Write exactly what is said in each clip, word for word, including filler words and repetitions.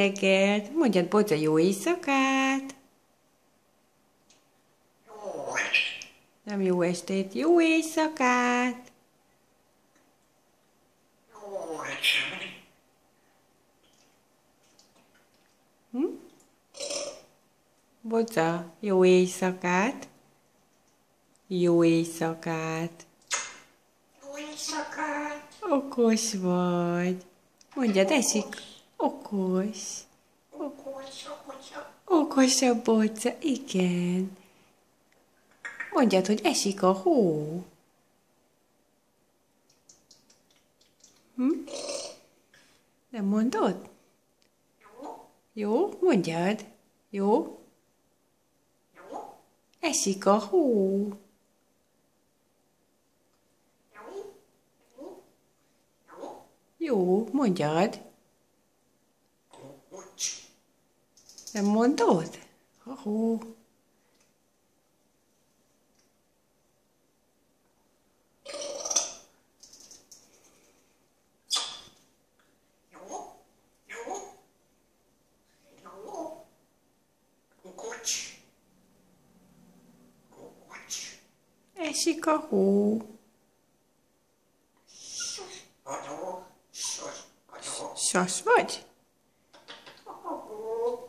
reggelt! Mondjad, Boca, jó éjszakát! Jó estét. Nem jó estét, jó éjszakát! Jó estét. Hm? Boca, jó éjszakát! Jó éjszakát! Jó éjszakát. Okos vagy! Mondjad, esik! Okos! Okos, okos, Okos a Boca, igen! Mondjad, hogy esik a hó! Hm? Nem mondod? jó, Jó? Mondjad! Jó? jó, Esik a hó! jó, jó, jó, Jó, mondjad! okos, Nem mondod? A hó! jó, jó, jó, okos, okos, Esik a hó! sus, adó, sus, adó, Sas vagy? adó,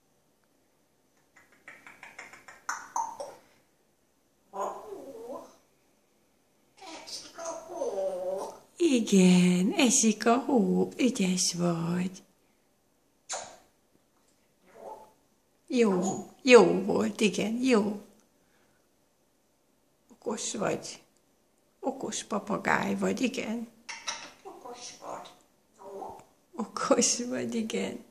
adó, esik a hó, Igen, esik a hó. Ügyes vagy. Jó, jó volt, igen, jó. Okos vagy. Okos papagáj vagy, igen. okos vagy, jó. Okos vagy, igen.